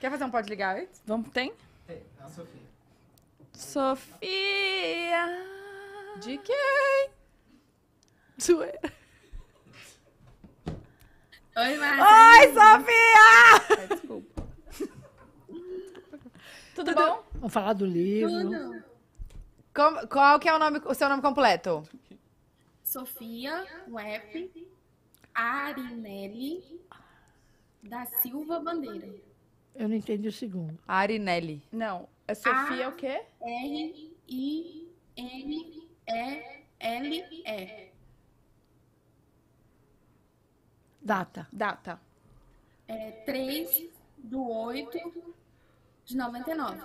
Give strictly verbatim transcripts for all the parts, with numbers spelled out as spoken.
Quer fazer um pode ligar antes? Vamos, tem? Tem, é a Sofia. Sofia. De quem? Zoeira. Oi, Márcia. Oi, Sofia! Ai, desculpa. Tudo bom? Vamos falar do livro. Tudo. Como- qual que é o, nome, o seu nome completo? Sofia Web Arinelli da Silva Bandeira. Eu não entendi o segundo. Arinelli. Não, é Sofia Ah. o quê? R I N E L E. Data. Data. É três do oito de noventa e nove.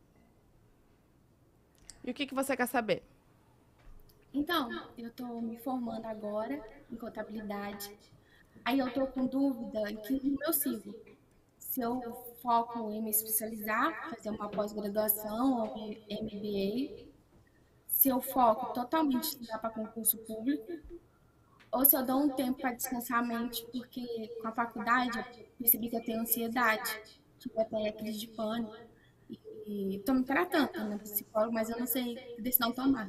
E o que, que você quer saber? Então, eu tô me formando agora em contabilidade. Aí eu tô com dúvida em que rumo eu sigo. Se eu foco em me especializar, fazer uma pós-graduação ou M B A, se eu foco totalmente em estudar para concurso público, ou se eu dou um tempo para descansar a mente, porque com a faculdade eu percebi que eu tenho ansiedade, tive até crise de pânico, e estou me tratando na psicóloga, mas eu não sei que decisão tomar.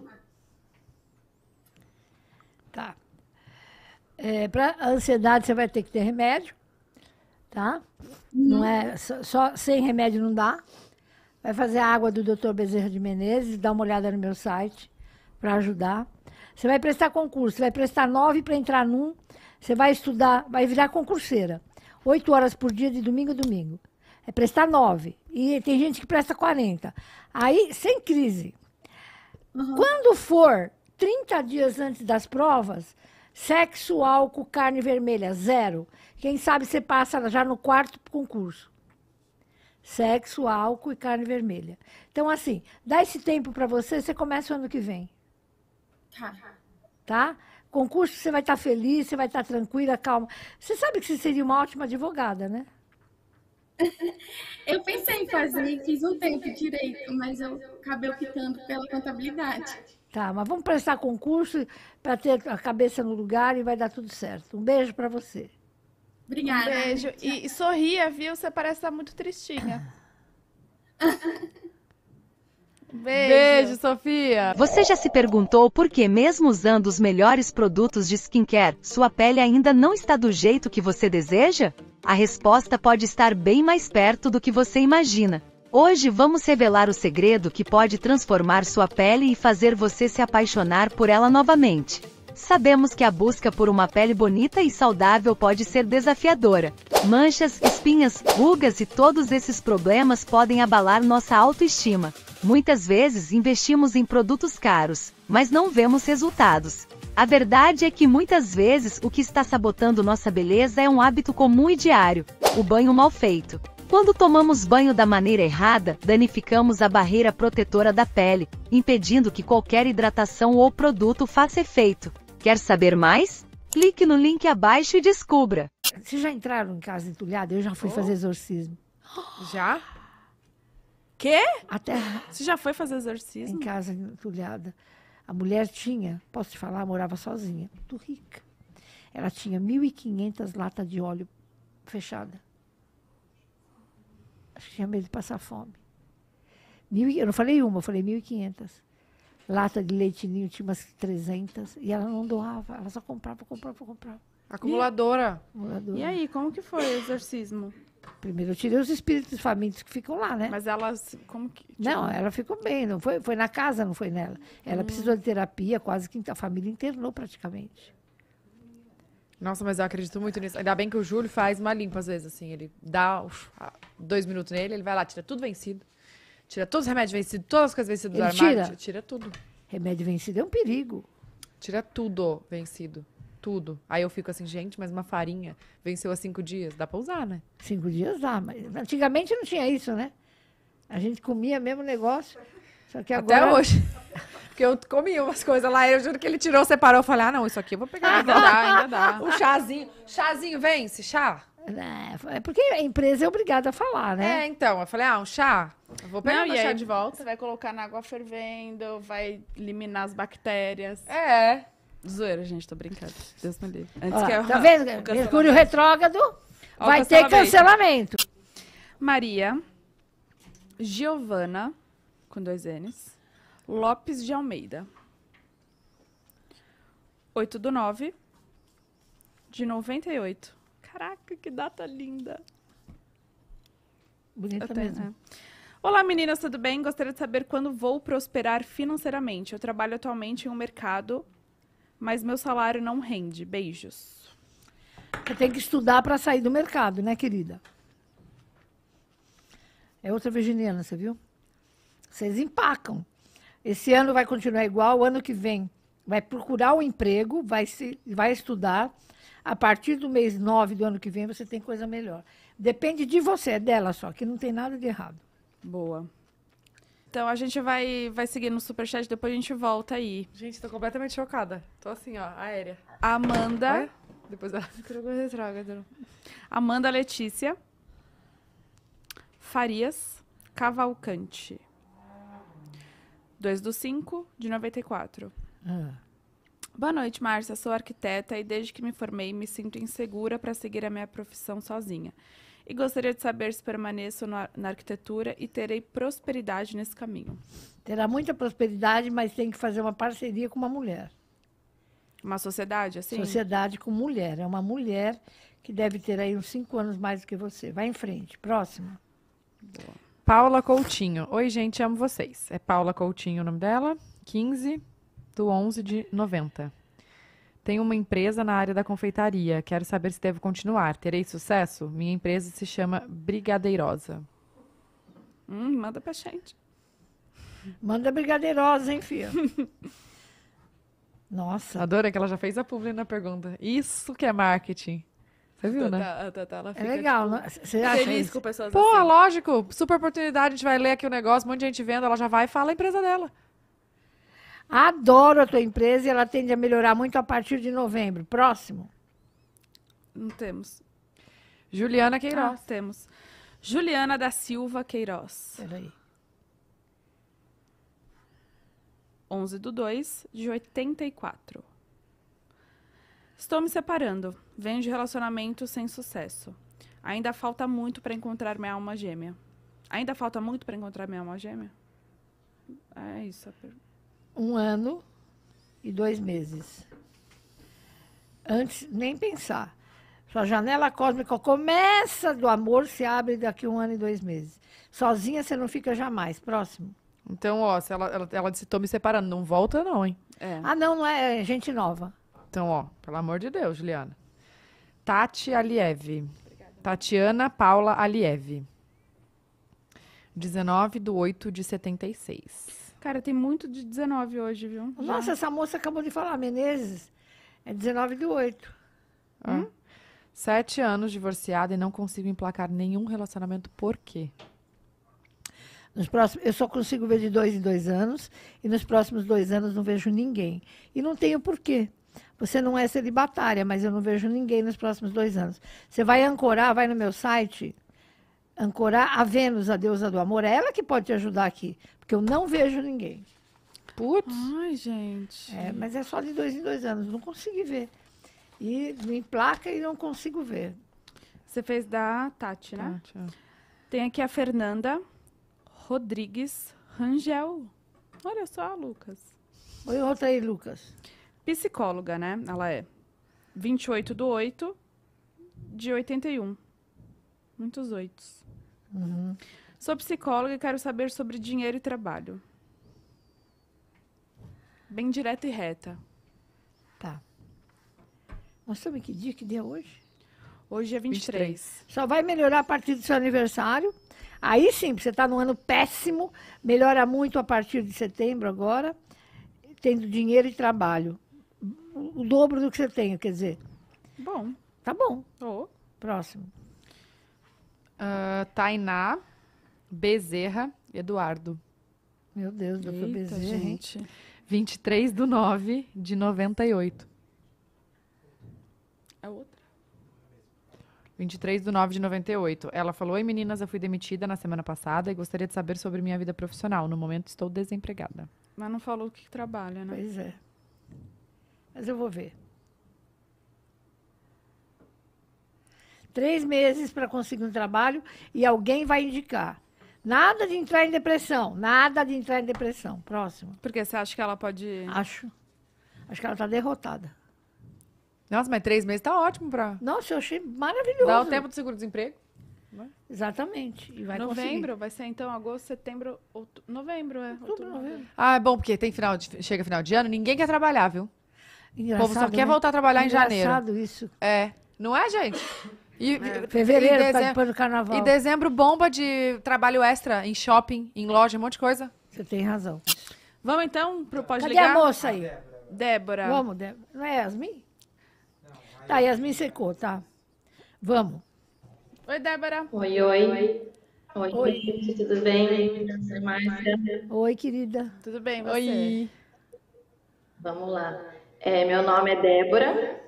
Tá. É, para ansiedade você vai ter que ter remédio, tá? Não é só, só sem remédio não dá. Vai fazer a água do doutor Bezerra de Menezes, dá uma olhada no meu site para ajudar. Você vai prestar concurso, você vai prestar nove para entrar num, você vai estudar, vai virar concurseira. Oito horas por dia, de domingo a domingo. É prestar nove. E tem gente que presta quarenta. Aí, sem crise. Uhum. Quando for trinta dias antes das provas, sexo, álcool, carne vermelha, zero. Quem sabe você passa já no quarto concurso. Sexo, álcool e carne vermelha. Então, assim, dá esse tempo para você, você começa o ano que vem. Tá. Tá? Concurso, você vai estar feliz, você vai estar tranquila, calma. Você sabe que você seria uma ótima advogada, né? Eu pensei em fazer, fiz um tempo de direito, mas eu acabei optando pela contabilidade. Tá, mas vamos prestar concurso para ter a cabeça no lugar e vai dar tudo certo. Um beijo para você. Um Obrigada. beijo. E, e sorria, viu? Você parece estar muito tristinha. Um beijo. Beijo, Sofia. Você já se perguntou por que, mesmo usando os melhores produtos de skincare, sua pele ainda não está do jeito que você deseja? A resposta pode estar bem mais perto do que você imagina. Hoje vamos revelar o segredo que pode transformar sua pele e fazer você se apaixonar por ela novamente. Sabemos que a busca por uma pele bonita e saudável pode ser desafiadora. Manchas, espinhas, rugas e todos esses problemas podem abalar nossa autoestima. Muitas vezes investimos em produtos caros, mas não vemos resultados. A verdade é que muitas vezes o que está sabotando nossa beleza é um hábito comum e diário: o banho mal feito. Quando tomamos banho da maneira errada, danificamos a barreira protetora da pele, impedindo que qualquer hidratação ou produto faça efeito. Quer saber mais? Clique no link abaixo e descubra. Vocês já entraram em casa entulhada? Eu já fui fazer exorcismo. Já? Quê? Até Você já foi fazer em exorcismo? casa entulhada. A mulher tinha, posso te falar, morava sozinha, muito rica. Ela tinha mil e quinhentas latas de óleo fechada. Acho que tinha medo de passar fome. Mil, e- eu não falei uma, eu falei mil e quinhentas. Lata de leitinho tinha umas trezentas. E ela não doava, ela só comprava, comprava, comprava. Acumuladora. Moradora. E aí, como que foi o exorcismo? Primeiro eu tirei os espíritos famintos que ficam lá, né? Mas elas, como que... tipo, Não, ela ficou bem, não foi, foi na casa, não foi nela. Ela precisou de terapia, quase que a família internou praticamente. Nossa, mas eu acredito muito nisso. Ainda bem que o Júlio faz uma limpa às vezes, assim. Ele dá uf, ah, dois minutos nele, ele vai lá, tira tudo vencido. Tira todos os remédios vencidos, todas as coisas vencidas do Ele armário. tira? Tira, tira tudo. Remédio vencido é um perigo. Tira tudo vencido. Tudo. Aí eu fico assim, gente, mas uma farinha venceu há cinco dias. Dá pra usar, né? Cinco dias dá, mas antigamente não tinha isso, né? A gente comia mesmo negócio, só que agora... Até hoje. Porque eu comi umas coisas lá, eu juro que ele tirou, separou. Eu falei, ah, não, isso aqui eu vou pegar. Ainda dá, ainda dá. O chazinho. Chazinho vence, chá? É porque a empresa é obrigada a falar, né? É, então. Eu falei, ah, um chá? Eu vou pegar Não, meu e chá aí de volta. você vai colocar na água fervendo, vai eliminar as bactérias. É. Zoeira, gente, tô brincando. Deus me livre. Antes Ó, que eu... tá vendo? o Mercúrio retrógrado Ó, o vai ter cancelamento. cancelamento. Maria Giovana, com dois N's, Lopes de Almeida. oito do nove de noventa e oito. Caraca, que data linda. Bonita Eu tenho, mesmo. é. Olá, meninas, tudo bem? Gostaria de saber quando vou prosperar financeiramente. Eu trabalho atualmente em um mercado, mas meu salário não rende. Beijos. Você tem que estudar para sair do mercado, né, querida? É outra virginiana, você viu? Vocês empacam. Esse ano vai continuar igual, o ano que vem vai procurar um emprego, vai, se, vai estudar. A partir do mês nove do ano que vem, você tem coisa melhor. Depende de você, é dela só, que não tem nada de errado. Boa. Então, a gente vai, vai seguir no superchat, depois a gente volta aí. Gente, tô completamente chocada. Tô assim, ó, aérea. Amanda... Olha. Depois ela trocou de retrógrado. Amanda Letícia Farias Cavalcante. dois do cinco de noventa e quatro. Ah. Boa noite, Márcia. Sou arquiteta e desde que me formei me sinto insegura para seguir a minha profissão sozinha. E gostaria de saber se permaneço na, na arquitetura e terei prosperidade nesse caminho. Terá muita prosperidade, mas tem que fazer uma parceria com uma mulher. Uma sociedade, assim? Sociedade com mulher. É uma mulher que deve ter aí uns cinco anos mais do que você. Vai em frente. Próxima. Paula Coutinho. Oi, gente, amo vocês. É Paula Coutinho o nome dela. quinze do onze de noventa. Tenho uma empresa na área da confeitaria. Quero saber se devo continuar. Terei sucesso? Minha empresa se chama Brigadeirosa. Hum, manda pra gente. Manda brigadeirosa, hein, filha? Nossa. Adorei que ela já fez a publi na pergunta. Isso que é marketing. Você viu, né? A Tatá, ela É fica, legal, tipo, né? Você acha feliz isso? com pessoas Pô, assim. lógico. Super oportunidade. A gente vai ler aqui o negócio, um monte de gente vendo. Ela já vai e fala a empresa dela. Adoro a tua empresa e ela tende a melhorar muito a partir de novembro. Próximo. Não temos. Juliana Ah, Queiroz. temos. Juliana da Silva Queiroz. Peraí. onze do dois de oitenta e quatro. Estou me separando. Venho de relacionamento sem sucesso. Ainda falta muito para encontrar minha alma gêmea. Ainda falta muito para encontrar minha alma gêmea? É isso a pergunta. Um ano e dois meses. Antes, nem pensar. Sua janela cósmica começa do amor, se abre daqui um ano e dois meses. Sozinha você não fica jamais. Próximo. Então, ó, se ela, ela, ela disse, tô me separando. Não volta não, hein? É. Ah, não, não é, é gente nova. Então, ó, pelo amor de Deus, Juliana. Tati Aliev. Tatiana Paula Aliev. dezenove do oito de setenta e seis. Cara, tem muito de dezenove hoje, viu? Já. Nossa, essa moça acabou de falar, Menezes. É dezenove do oito. Ah. Sete anos divorciada e não consigo emplacar nenhum relacionamento. Por quê? Nos próximos, eu só consigo ver de dois em dois anos e nos próximos dois anos não vejo ninguém. E não tenho porquê. Você não é celibatária, mas eu não vejo ninguém nos próximos dois anos. Você vai ancorar, vai no meu site, ancorar a Vênus, a deusa do amor. É ela que pode te ajudar aqui, porque eu não vejo ninguém. Putz. Ai, gente. É, mas é só de dois em dois anos, não consigo ver. E me emplaca e não consigo ver. Você fez da Tati, né? Tati, ó. Tem aqui a Fernanda Rodrigues Rangel. Olha só, Lucas. Põe outra aí, Lucas. Psicóloga, né? Ela é vinte e oito do oito de oitenta e um. Muitos oitos. Uhum. Sou psicóloga e quero saber sobre dinheiro e trabalho. Bem direta e reta. Tá. Nós estamos em que dia? Que dia é hoje? Hoje é vinte e vinte e três. três. Só vai melhorar a partir do seu aniversário. Aí sim, você está num ano péssimo, melhora muito a partir de setembro agora, tendo dinheiro e trabalho. O, o dobro do que você tem, quer dizer. Bom. Tá bom. Oh. Próximo. Ah, Tainá Bezerra Eduardo. Meu Deus, doutor Eita, Bezerra, hein? gente. vinte e três do nove de noventa e oito. É outra. vinte e três do nove de noventa e oito. Ela falou: Oi, meninas, eu fui demitida na semana passada e gostaria de saber sobre minha vida profissional. No momento, estou desempregada. Mas não falou o que trabalha, né? Pois é. Mas eu vou ver. Três meses para conseguir um trabalho e alguém vai indicar. Nada de entrar em depressão. Nada de entrar em depressão. Próximo. Porque você acha que ela pode... Acho. Acho que ela está derrotada. Nossa, mas três meses tá ótimo pra Nossa, eu achei maravilhoso. dar o tempo do seguro-desemprego. Exatamente. E vai Novembro, conseguir. vai ser então agosto, setembro, outubro, novembro, é. Outubro, novembro. Ah, é bom, porque tem final de, chega final de ano, ninguém quer trabalhar, viu? O Engraçado, povo só quer né? voltar a trabalhar em janeiro. Engraçado isso. É, não é, gente? E, e- Fevereiro, e tá dezembro, depois do carnaval. e dezembro bomba de trabalho extra em shopping, em loja, um monte de coisa. Você tem razão. Vamos então pro Pode Cadê Ligar? a moça aí? Débora. Vamos, Débora. Não é Yasmin? Tá, Yasmin secou, tá. Vamos. Oi, Débora. Oi, oi. Oi, Oi. gente, tudo bem? Eu sou Márcia. Oi, querida. Tudo bem, você? Oi. Vamos lá. É, meu nome é Débora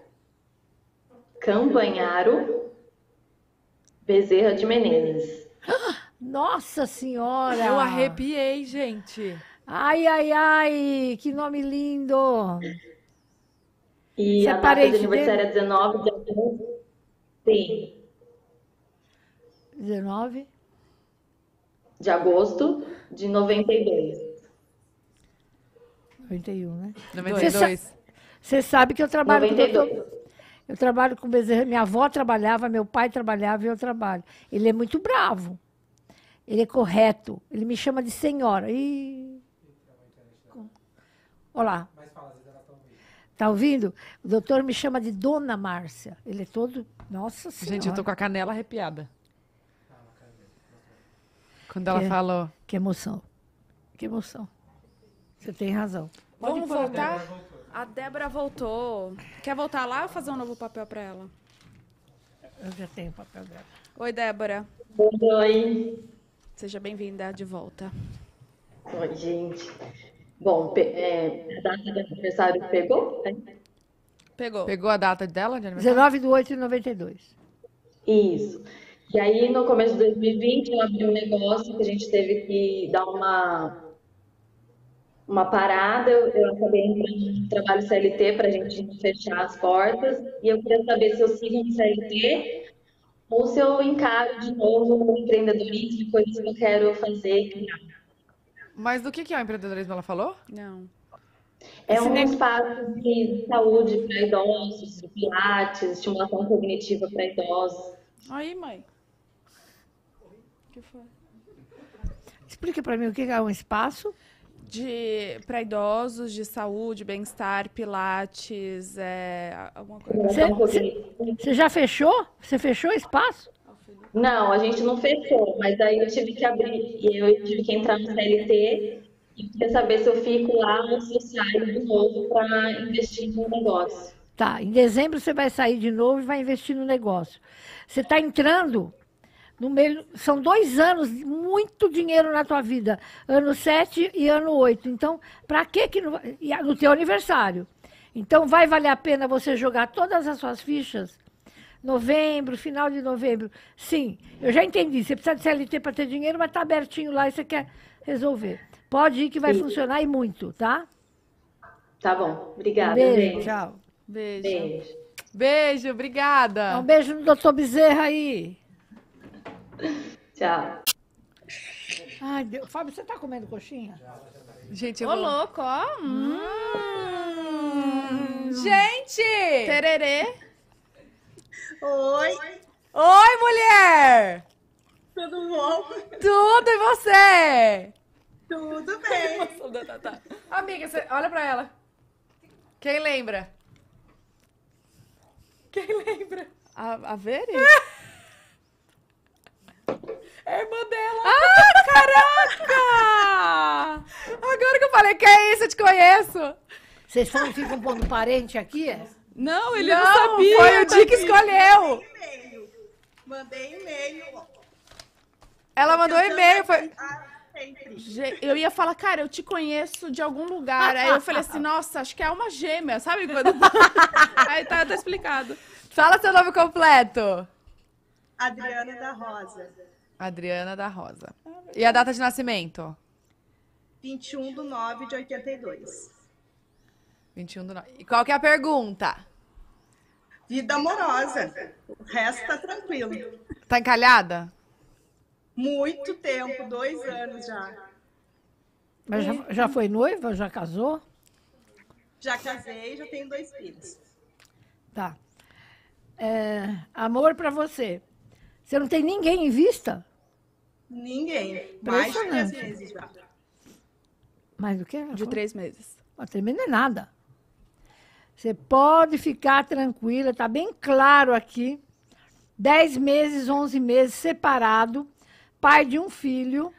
Campanharo Bezerra de Menezes. Nossa Senhora! Eu arrepiei, gente. Ai, ai, ai, que nome lindo! E Você a é data parente de aniversário é dezenove de agosto. Sim, dezenove. de agosto de noventa e dois. noventa e um, né? noventa e dois. Você sabe que eu trabalho com o noventa e doutor... dois. Eu trabalho com o Bezerra. Minha avó trabalhava, meu pai trabalhava e eu trabalho. Ele é muito bravo. Ele é correto. Ele me chama de senhora. Ih. Olá. Tá ouvindo? O doutor me chama de Dona Márcia. Ele é todo... Nossa Senhora. Gente, eu tô com a canela arrepiada. Quando ela Que- falou. Que emoção. Que emoção. Você tem razão. Vamos voltar? A Débora voltou. Quer voltar lá ou fazer um novo papel pra ela? Eu já tenho o papel dela. Oi, Débora. Oi. Seja bem-vinda de volta. Oi, gente. Bom, pe- é, a data de aniversário pegou? Né? Pegou. Pegou a data dela de aniversário? dezenove de oito de noventa e dois. Isso. E aí, no começo de dois mil e vinte, eu abri um negócio que a gente teve que dar uma, uma parada. Eu, eu acabei entrando no trabalho C L T para a gente fechar as portas. E eu queria saber se eu sigo no C L T ou se eu encaro de novo o empreendedorismo, coisas que eu quero fazer. Mas do que, que é o empreendedorismo, ela falou? Não. É um espaço de saúde para idosos, de pilates, estimulação cognitiva para idosos. Aí, mãe. O que foi? Explica para mim o que é um espaço. De para idosos, de saúde, bem-estar, pilates, é, alguma coisa. Estimulação Você- cognitiva. Você já fechou? Você fechou o espaço? Não, a gente não fechou, mas aí eu tive que abrir, e eu tive que entrar no C L T e queria saber se eu fico lá ou se eu saio de novo para investir no negócio. Tá, em dezembro você vai sair de novo e vai investir no negócio. Você está entrando no meio. São dois anos, de muito dinheiro na tua vida. Ano sete e ano oito. Então, para que que não vai- e no teu aniversário? Então, vai valer a pena você jogar todas as suas fichas? Novembro, final de novembro. Sim, eu já entendi. Você precisa de C L T para ter dinheiro, mas está abertinho lá e você quer resolver. Pode ir que vai Sim. funcionar e muito, tá? Tá bom, obrigada, Beijo, gente. tchau. Beijo. Beijo. Beijo, Dá obrigada. um beijo no doutor Bezerra aí. Tchau. Ai, Deus. Fábio, você tá comendo coxinha? Gente, eu Ô, vou... louco, ó. Hum. Gente! Tererê. Oi, Oi, mulher! tudo bom? Tudo, e você? Tudo bem. Amiga, você... olha pra ela. Quem lembra? Quem lembra? A, a Veri? É a irmã dela. Ah, caraca! Agora que eu falei, que é isso, eu te conheço. Vocês foram, ficam pondo parente aqui? É? Não, ele não, Não, sabia. foi o Di que escolheu. E-mail. Mandei e-mail. Ela mandou um e-mail, foi... Ah, sempre. Ge- Eu ia falar, cara, eu te conheço de algum lugar. Aí eu falei assim, nossa, acho que é uma gêmea, sabe? Quando... Aí tá, tá explicado. Fala seu nome completo. Adriana da Rosa. Adriana da Rosa. E a data de nascimento? vinte e um de nove de oitenta e dois. vinte e um do nove. E qual que é a pergunta? Vida amorosa. O resto tá tranquilo. Tá encalhada? Muito tempo, dois anos já. Mas já, já foi noiva? Já casou? Já casei, já tenho dois filhos. Tá. É, amor pra você. Você não tem ninguém em vista? Ninguém. Mais de três Impressionante. meses já. Mais do que? De três meses. Também não é nada. Você pode ficar tranquila, tá bem claro aqui. Dez meses, onze meses, separado, pai de um filho.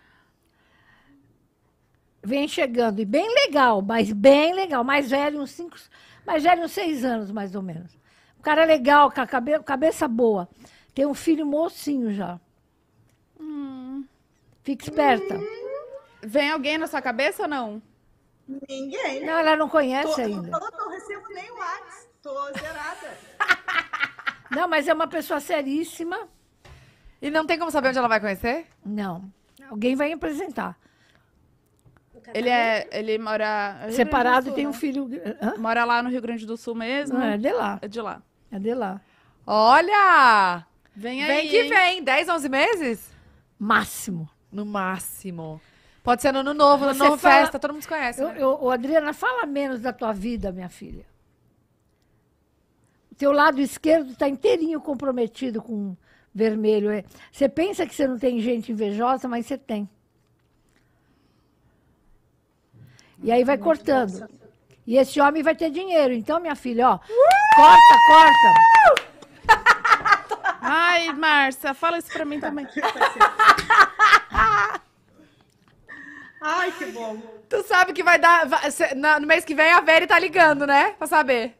Vem chegando, e bem legal, mas bem legal. Mais velho, uns cinco, mais velho, uns seis anos, mais ou menos. Um cara legal, com a cabe, cabeça boa. Tem um filho mocinho já. Hum. Fica esperta. Vem alguém na sua cabeça ou não? Ninguém. Não, ela não conhece Tô, ainda. Não, não recebo nem o WhatsApp. Tô zerada. Não, mas é uma pessoa seríssima. E não tem como saber onde ela vai conhecer? Não. Alguém vai apresentar. Ele é. Ele mora. Rio Grande do Separado Sul, tem um né? filho. Hã? Mora lá no Rio Grande do Sul mesmo? Não, é de lá. É de lá. É de lá. Olha! Vem aí. Vem que vem. dez, onze meses? Máximo. No máximo. Pode ser no ano novo, no Você novo fala- festa, todo mundo se conhece, Eu, né? eu, ô, Adriana, fala menos da tua vida, minha filha. O teu lado esquerdo está inteirinho comprometido com vermelho. é. Você pensa que você não tem gente invejosa, mas você tem. E aí vai cortando. E esse homem vai ter dinheiro. Então, minha filha, ó, corta, corta. Ai, Márcia, fala isso pra mim também. Ai, que bom. Tu sabe que vai dar... vai- cê- na- no mês que vem a Veri tá ligando, né? Pra saber.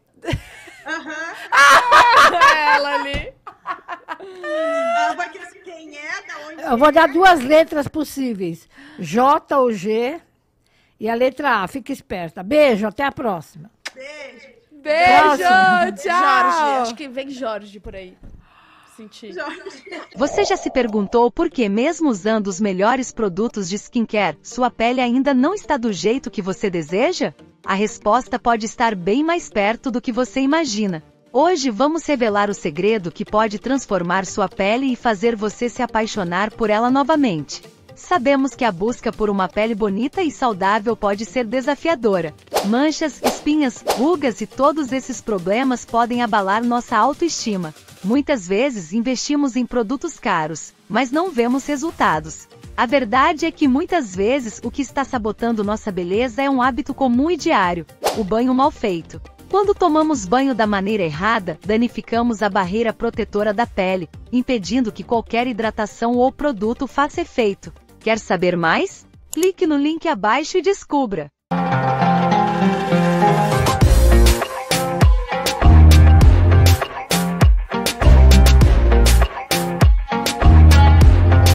Aham. Ela ali. Ela vai querer saber quem é, da onde Eu vou dar duas letras possíveis. J ou G e a letra A. Fica esperta. Beijo, até a próxima. Beijo. Beijo! Próximo. Tchau! Jorge. Acho que vem Jorge por aí. Senti. Jorge. Você já se perguntou por que, mesmo usando os melhores produtos de skincare, sua pele ainda não está do jeito que você deseja? A resposta pode estar bem mais perto do que você imagina. Hoje vamos revelar o segredo que pode transformar sua pele e fazer você se apaixonar por ela novamente. Sabemos que a busca por uma pele bonita e saudável pode ser desafiadora. Manchas, espinhas, rugas e todos esses problemas podem abalar nossa autoestima. Muitas vezes investimos em produtos caros, mas não vemos resultados. A verdade é que muitas vezes o que está sabotando nossa beleza é um hábito comum e diário: o banho mal feito. Quando tomamos banho da maneira errada, danificamos a barreira protetora da pele, impedindo que qualquer hidratação ou produto faça efeito. Quer saber mais? Clique no link abaixo e descubra!